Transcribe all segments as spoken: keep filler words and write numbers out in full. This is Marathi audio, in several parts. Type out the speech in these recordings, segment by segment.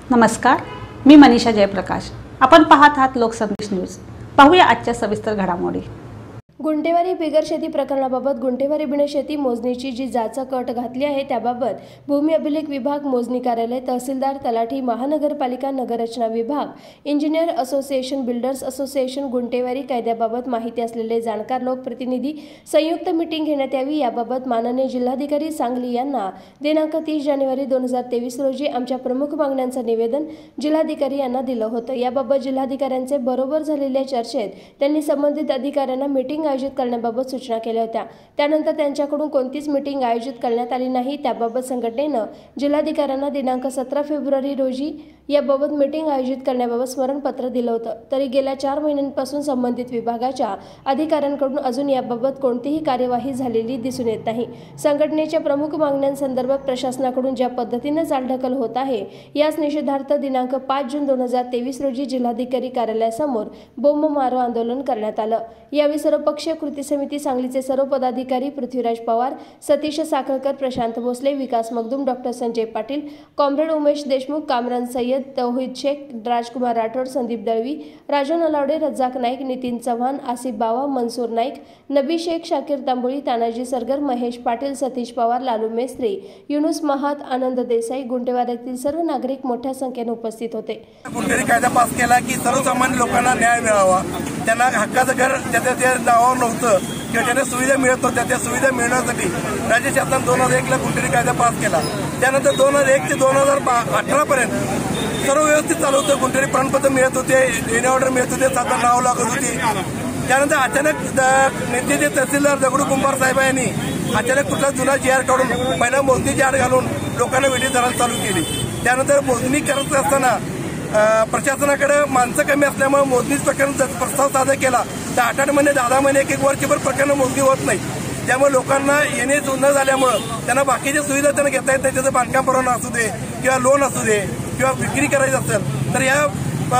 नमस्कार, मी मनीषा जयप्रकाश। आपण पाहत आहात लोकसंदेश न्यूज। पाहूया आजच्या सविस्तर घडामोडी। गुंठेवारी बिगर शेती प्रकरणाबाबत गुंठेवारी बिना शेती मोजणीची जी जाचक अट घातली आहे त्याबाबत भूमी अभिलेख विभाग, मोजणी कार्यालय, तहसीलदार, तलाठी, महानगरपालिका, नगररचना विभाग, इंजिनियर असोसिएशन, बिल्डर्स असोसिएशन, गुंठेवारी कायद्याबाबत माहिती असलेले जाणकार लोकप्रतिनिधी संयुक्त मीटिंग घेण्यात यावी याबाबत माननीय जिल्हाधिकारी सांगली यांना दिनांक तीस जानेवारी दोन हजार तेवीस रोजी आमच्या प्रमुख मागण्यांचं निवेदन जिल्हाधिकारी यांना दिलं होतं। याबाबत जिल्हाधिकाऱ्यांचे बरोबर झालेल्या चर्चेत त्यांनी संबंधित अधिकाऱ्यांना मीटिंग आयोजित करण्याबाबत सूचना केल्या होत्या। त्यानंतर त्यांच्याकडून कोणतीच मीटिंग आयोजित करण्यात आली नाही। त्याबाबत संघटनेनं जिल्हाधिकाऱ्यांना दिनांक सतरा फेब्रुवारी रोजी याबाबत मीटिंग आयोजित करण्याबाबत स्मरणपत्र दिलं होतं। तरी गेल्या चार महिन्यांपासून संबंधित विभागाच्या अधिकाऱ्यांकडून अजून याबाबत कोणतीही कार्यवाही झालेली दिसून येत नाही। संघटनेच्या प्रमुख मागण्यांसंदर्भात प्रशासनाकडून ज्या पद्धतीने चालढकल होत आहे याच निषेधार्थ दिनांक पाच जून दोन हजार तेवीस रोजी जिल्हाधिकारी कार्यालयासमोर बोंब मारो आंदोलन करण्यात आलं। यावेळी सर्वपक्षीय कृती समिती सांगलीचे सर्व पदाधिकारी पृथ्वीराज पवार, सतीश साखळकर, प्रशांत भोसले, विकास मगदूम, डॉक्टर संजय पाटील, कॉम्रेड उमेश देशमुख, कामरान सय्यद, तौहीद शेख, राजकुमार राठोड, संदीप दळवी, राजू नलावडे, रज्जाक नाईक, नितीन चव्हाण, आसिफ बावा, मनसूर नाईक, नबी शेख, शाकीर तांबोळी, तानाजी सरगर, महेश पाटील, सतीश पवार, लालू मेस्त्री, युनुस महात, आनंद देसाई, गुंठेवारीतील सर्व नागरिक मोठ्या संख्येने उपस्थित होते। गुंठेवारी कायदा पास केला की सर्वसामान्य लोकांना न्याय मिळावा, त्यांना हक्काचं घर ज्याच्या त्या नावावर नव्हतं किंवा ज्यांना सुविधा मिळत नव्हत्या त्या सुविधा मिळण्यासाठी राज्य शासनाने दोन हजार एक ला गुंठेवारी कायदा पास केला। त्यानंतर दोन हजार एक ते दोन हजार अठरा पर्यंत सर्व व्यवस्थित चालू होतं। गुंठेवारी प्रमाणपत्र मिळत होते, एन ऑर्डर मिळत होते, सात नाव लागत होती। त्यानंतर अचानक नेते जे तहसीलदार दगडू कुंभार साहेब यांनी अचानक कुठला जुना जी आर काढून पहिला मोजणी जी आर घालून लोकांना वेठी धरायला चालू केली। त्यानंतर मोजणी करत असताना प्रशासनाकडे माणसं कमी असल्यामुळे मोजणीच प्रकरण प्रस्ताव सादर केला तर आठ आठ महिने दहा दहा महिने एक एक वर्षभर प्रकरण मोजणी होत नाही। त्यामुळे लोकांना येणे न झाल्यामुळे त्यांना बाकीच्या सुविधा त्यांना घेता येत नाही। त्याचं बांधकाम परवाना असू दे किंवा लोन असू दे किंवा विक्री करायची असेल तर या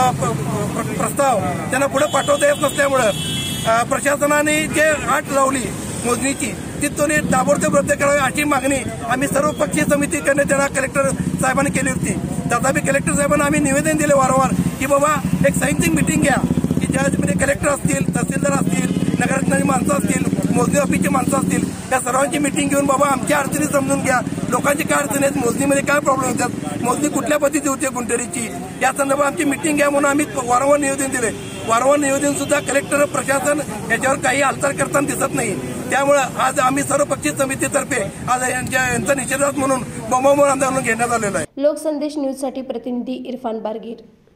प्रस्ताव त्यांना पुढे पाठवता येत नसल्यामुळं प्रशासनाने जे अट लावली मोजणीची ती तो ताबडतोब रद्द करावी अशी मागणी आम्ही सर्व पक्षीय समिती करणे त्यांना कलेक्टर साहेबांनी केली होती। तथापि कलेक्टर साहेबांना आम्ही निवेदन दिले वारंवार की बाबा एक संयुक्त मिटिंग घ्या की ज्यामध्ये कलेक्टर असतील, तहसीलदार असतील, नगररचनाची माणसं असतील, मोजणी ऑफिसची माणसं असतील, त्या सर्वांची मिटिंग घेऊन बाबा आमच्या अडचणी समजून घ्या, लोकांची काय अडचणी आहेत, मोजणीमध्ये काय प्रॉब्लेम होतात, मोजणी कुठल्या पद्धतीची होते गुंठेवारीची या संदर्भात आमची मिटिंग घ्या म्हणून आम्ही वारंवार निवेदन दिले। वारंवार निवेदन सुद्धा कलेक्टर प्रशासन याच्यावर काही हालचाल करताना दिसत नाही। त्यामुळे आज आम्ही सर्व पक्षीय समितीतर्फे आज यांचा निषेधार्थ म्हणून बोंबाबोंब आंदोलन घेण्यात आलेलं आहे। लोकसंदेश न्यूज साठी प्रतिनिधी इरफान बारगीर।